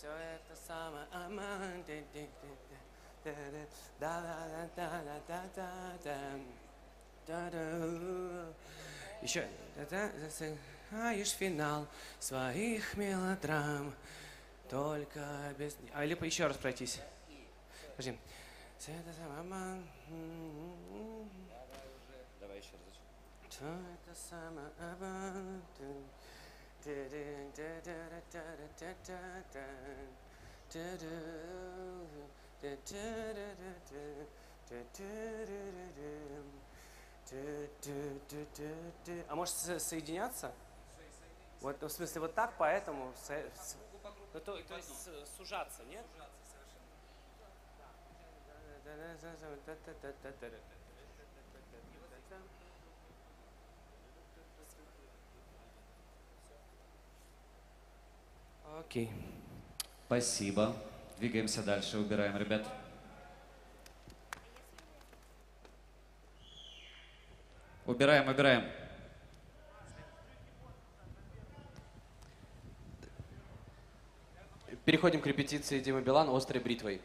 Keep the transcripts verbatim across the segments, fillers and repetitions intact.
Все это самое. Еще. Засыпаешь финал своих мелодрам. Только без... А, или еще раз пройтись. Подожди. Давай еще раз. Все это самое. А может соединяться? Вот, в смысле, вот так, поэтому... Ну, то, то есть сужаться, нет? Окей. Спасибо. Двигаемся дальше, убираем, ребят. Убираем, убираем. Переходим к репетиции Димы Билан «Острой бритвой».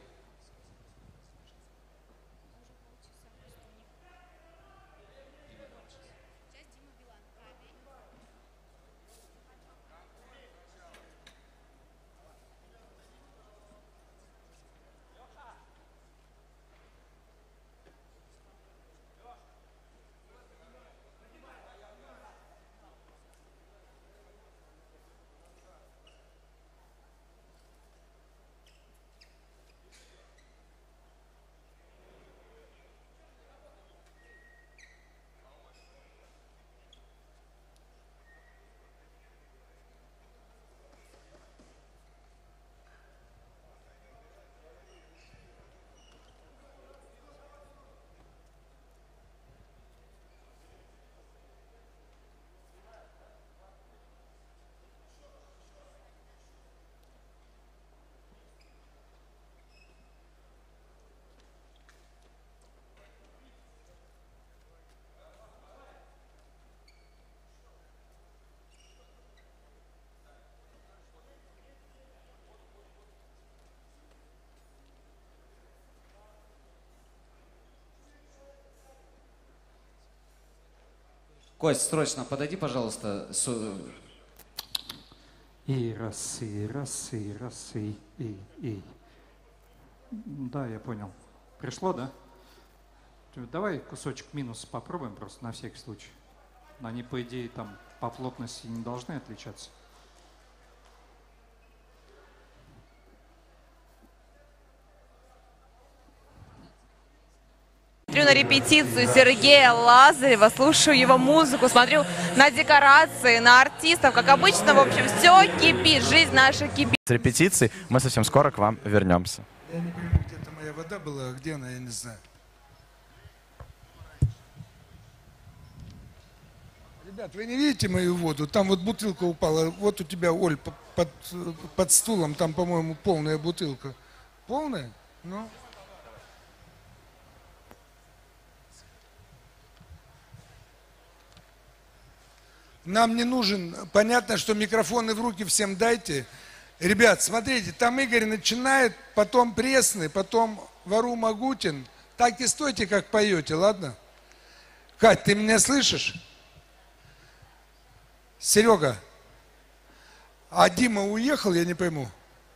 Кость, срочно подойди, пожалуйста. И раз, и раз, и раз, и, и, и. Да, я понял. Пришло, да? Давай кусочек минус попробуем просто на всякий случай. Они, по идее, там по плотности не должны отличаться. Смотрю на репетицию Сергея Лазарева, слушаю его музыку, смотрю на декорации, на артистов. Как обычно, в общем, все кипит, жизнь наша кипит. С репетиции мы совсем скоро к вам вернемся. Я не пойму, где-то моя вода была, а где она, я не знаю. Ребят, вы не видите мою воду? Там вот бутылка упала. Вот у тебя, Оль, под, под стулом, там, по-моему, полная бутылка. Полная? Ну... Нам не нужен, понятно, что микрофоны в руки всем дайте. Ребят, смотрите, там Игорь начинает, потом Пресный, потом Вару Магутин. Так и стойте, как поете, ладно? Кать, ты меня слышишь? Серега, а Дима уехал, я не пойму.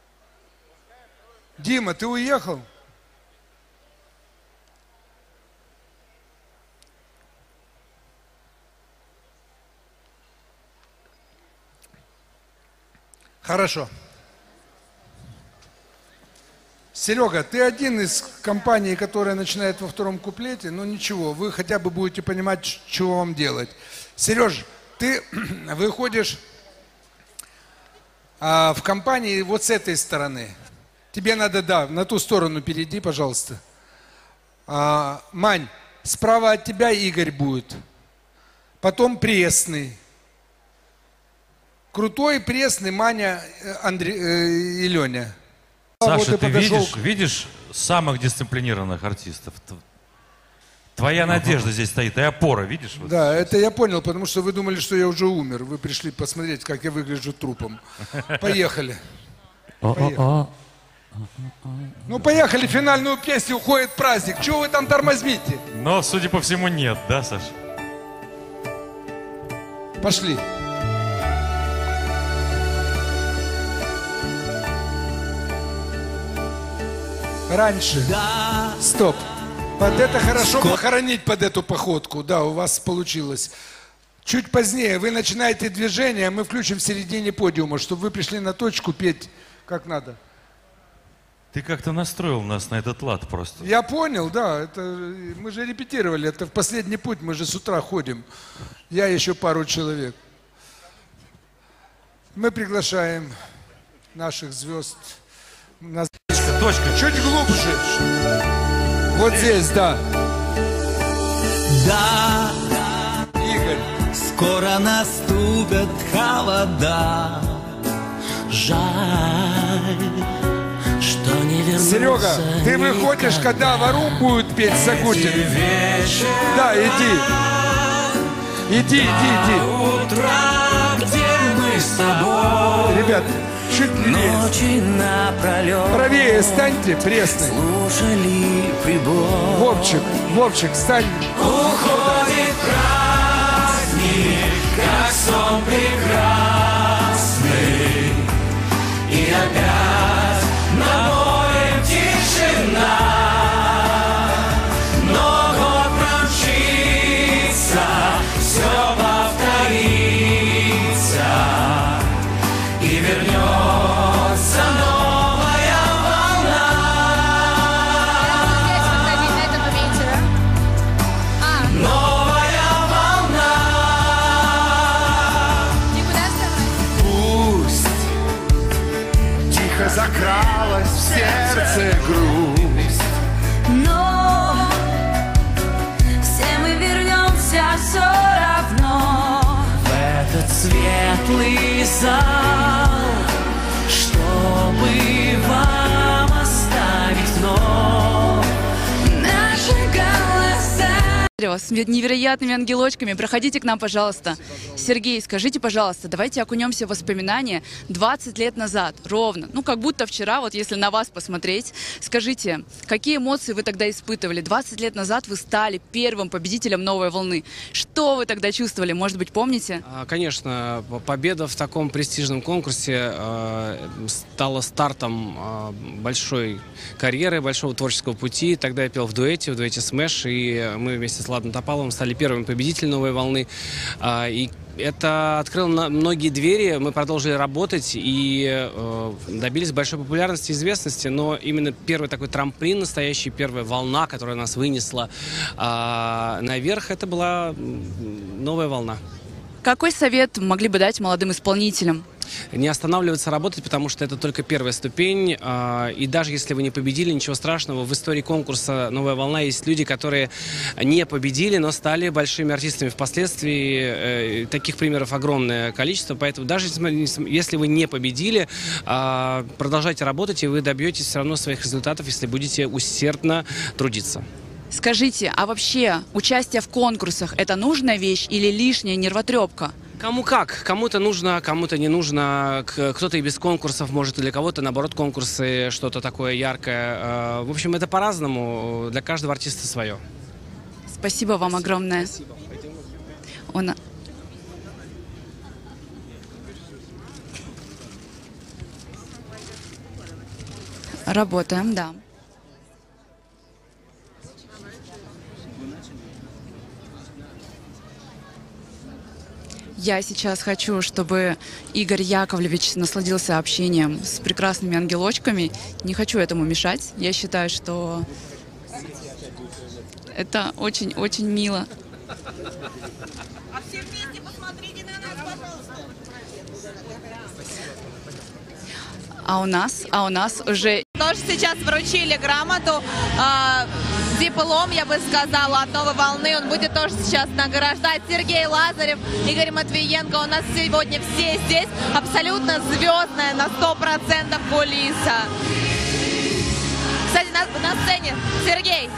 Дима, ты уехал? Хорошо. Серега, ты один из компаний, которая начинает во втором куплете, но ничего, вы хотя бы будете понимать, что вам делать. Сереж, ты выходишь а, в компании вот с этой стороны. Тебе надо, да, на ту сторону перейди, пожалуйста. А, Мань, справа от тебя Игорь будет. Потом Пресный. Крутой, Пресный, Маня, Андрей э, и Леня. Саша, вот ты подошел... видишь, видишь самых дисциплинированных артистов? Твоя надежда здесь стоит, и опора, видишь? Вот да, сейчас. Это я понял, потому что вы думали, что я уже умер. Вы пришли посмотреть, как я выгляжу трупом. Поехали. О-о-о. Ну, поехали, финальную песню, уходит праздник. Чего вы там тормозите? Но, судя по всему, нет, да, Саша? Пошли. Раньше. Да. Стоп. Под это хорошо похоронить, под эту походку. Да, у вас получилось. Чуть позднее вы начинаете движение, а мы включим в середине подиума, чтобы вы пришли на точку петь как надо. Ты как-то настроил нас на этот лад просто. Я понял, да. Это, мы же репетировали. Это в последний путь. Мы же с утра ходим. Я и еще пару человек. Мы приглашаем наших звезд. На... Точка, точка. Чуть глубже. Вот здесь, да. Да, Игорь. скоро наступят холода. Жаль, что не вернуться. Серега, ты выходишь, когда Варум будет петь Сагутин. Да, иди. Иди, иди, иди. Утро, где мы с тобой. Ребят, чуть левее. Ночи напролет. Правее станьте, пресный. Слушали прибор. Вовчик, Вовчик, стань. Уходит праздник, как сон прекрасный. И опять на море тишина. Но год промчится, все повторится. И вернется новая волна. Новая волна. Пусть Тихо закралась в сердце грусть. Но все мы вернемся все равно в этот светлый зал, чтобы вам оставить вновь наши голоса. С невероятными ангелочками. Проходите к нам, пожалуйста. Сергей, скажите, пожалуйста, давайте окунемся в воспоминания двадцать лет назад, ровно. Ну, как будто вчера, вот если на вас посмотреть. Скажите, какие эмоции вы тогда испытывали? двадцать лет назад вы стали первым победителем «Новой волны». Что вы тогда чувствовали? Может быть, помните? Конечно, победа в таком престижном конкурсе э, стала стартом э, большой карьеры, большого творческого пути. Тогда я пел в дуэте, в дуэте Smash, и мы вместе с Владом Топаловым стали первыми победителями «Новой волны». Э, и это открыло многие двери, мы продолжили работать и э, добились большой популярности и известности, но именно первый такой трамплин настоящий, первая волна, которая нас вынесла э, наверх, это была «Новая волна». Какой совет могли бы дать молодым исполнителям? Не останавливаться работать, потому что это только первая ступень. И даже если вы не победили, ничего страшного. В истории конкурса «Новая волна» есть люди, которые не победили, но стали большими артистами впоследствии. Таких примеров огромное количество. Поэтому даже если вы не победили, продолжайте работать, и вы добьетесь все равно своих результатов, если будете усердно трудиться. Скажите, а вообще участие в конкурсах – это нужная вещь или лишняя нервотрепка? Кому как. Кому-то нужно, кому-то не нужно. Кто-то и без конкурсов может, для кого-то, наоборот, конкурсы, что-то такое яркое. В общем, это по-разному. Для каждого артиста свое. Спасибо вам огромное. Спасибо. Он... Работаем, да. Я сейчас хочу, чтобы Игорь Яковлевич насладился общением с прекрасными ангелочками. Не хочу этому мешать. Я считаю, что это очень-очень мило. А все вместе посмотрите на нас, пожалуйста. А у нас, а у нас уже... Тоже сейчас вручили грамоту, э, диплом, я бы сказала, от «Новой волны». Он будет тоже сейчас награждать. Сергей Лазарев, Игорь Матвиенко. У нас сегодня все здесь. Абсолютно звездная, на сто процентов кулиса. Кстати, на, на сцене Сергей.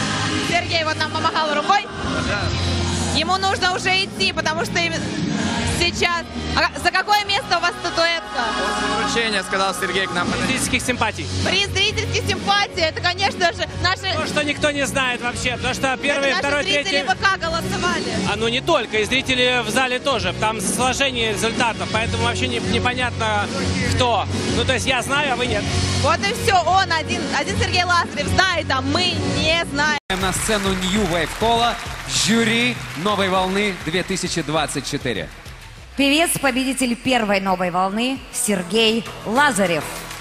Сергей вот нам помахал рукой. Ему нужно уже идти, потому что... сейчас. А за какое место у вас статуэтка? Вручение, сказал Сергей к нам. Зрительских симпатий. Приз зрительских симпатий. Это, конечно же, наши, То, что никто не знает вообще, потому что это первый, наши второй, зрители третий... ВК голосовали. А ну не только, и зрители в зале тоже. Там сложение результатов, поэтому вообще не- непонятно, кто. Ну, то есть я знаю, а вы нет. Вот и все. Он один, один Сергей Лазарев знает, а мы не знаем. На сцену New Wave Кола жюри «Новой волны» две тысячи двадцать четыре. Певец, победитель первой новой волны Сергей Лазарев.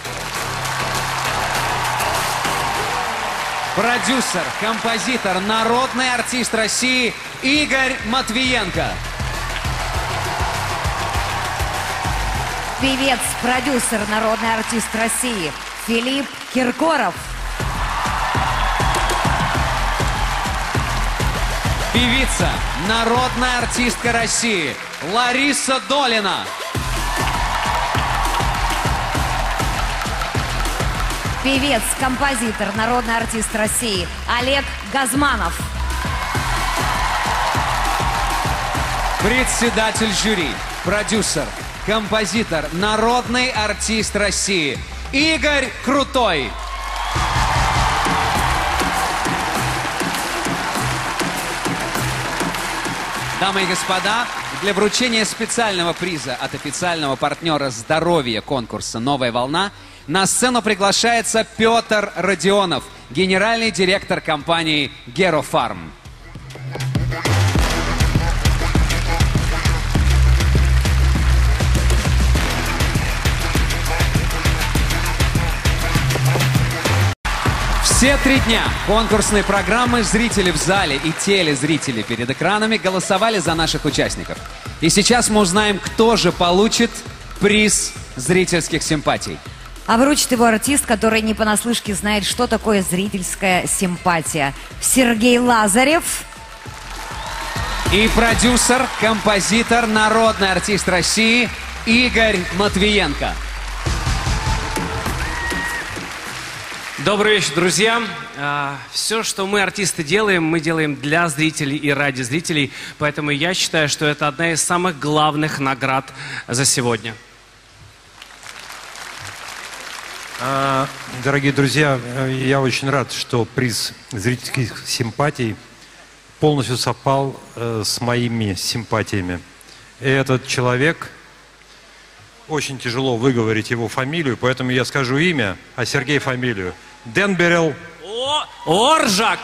Продюсер, композитор, народный артист России Игорь Матвиенко. Певец, продюсер, народный артист России Филипп Киркоров. Певица, народная артистка России Лариса Долина. Певец, композитор, народный артист России Олег Газманов. Председатель жюри, продюсер, композитор, народный артист России Игорь Крутой. Дамы и господа, для вручения специального приза от официального партнера здоровья конкурса «Новая волна» на сцену приглашается Петр Родионов, генеральный директор компании «Герофарм». Все три дня конкурсной программы зрители в зале и телезрители перед экранами голосовали за наших участников. И сейчас мы узнаем, кто же получит приз зрительских симпатий. А вручит его артист, который не понаслышке знает, что такое зрительская симпатия. Сергей Лазарев. И продюсер, композитор, народный артист России Игорь Матвиенко. Добрый вечер, друзья. Все, что мы, артисты, делаем, мы делаем для зрителей и ради зрителей. Поэтому я считаю, что это одна из самых главных наград за сегодня. А, Дорогие друзья, я очень рад, что приз зрительских симпатий полностью совпал э, с моими симпатиями. И этот человек, очень тяжело выговорить его фамилию, поэтому я скажу имя, а Сергей фамилию. Денберел Оржак.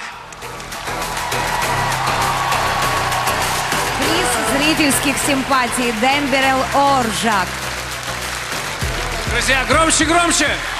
Приз зрительских симпатий Денберел Оржак. Друзья, громче, громче!